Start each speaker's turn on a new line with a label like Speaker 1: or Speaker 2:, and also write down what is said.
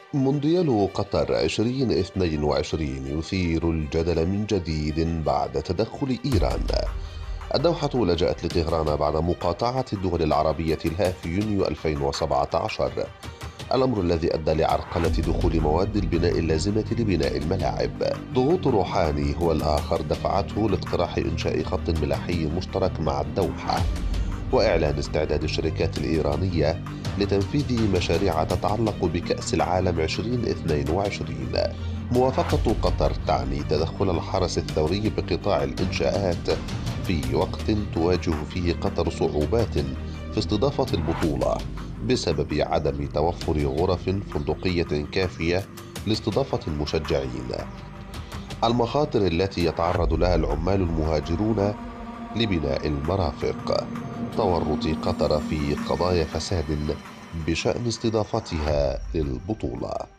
Speaker 1: مونديال قطر 2022 يثير الجدل من جديد بعد تدخل إيران. الدوحة لجأت لطهران بعد مقاطعة الدول العربية لها في يونيو 2017، الأمر الذي أدى لعرقلة دخول مواد البناء اللازمة لبناء الملاعب. ضغوط روحاني هو الآخر دفعته لاقتراح إنشاء خط ملاحي مشترك مع الدوحة، وإعلان استعداد الشركات الإيرانية لتنفيذ مشاريع تتعلق بكأس العالم 2022. موافقة قطر تعني تدخل الحرس الثوري بقطاع الإنشاءات في وقت تواجه فيه قطر صعوبات في استضافة البطولة بسبب عدم توفر غرف فندقية كافية لاستضافة المشجعين. المخاطر التي يتعرض لها العمال المهاجرون لبناء المرافق، تورط قطر في قضايا فساد بشأن استضافتها للبطولة.